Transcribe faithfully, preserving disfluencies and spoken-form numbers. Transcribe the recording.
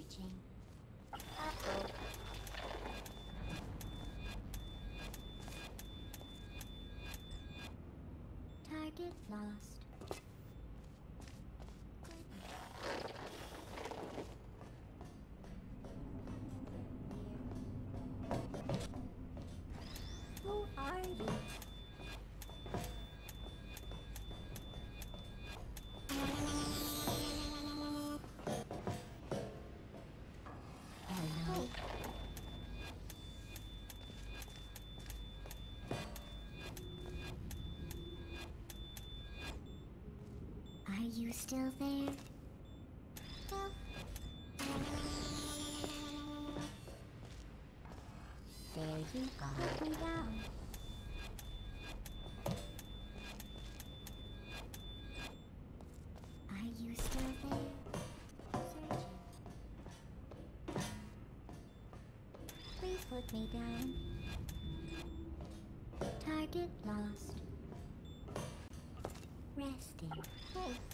Searching. Uh-oh. Target lost. Who are you? Hello. Are you still there? Well, there you go. Put me down. Are you still there? Searching. Please put me down. Target lost. Resting. Hey.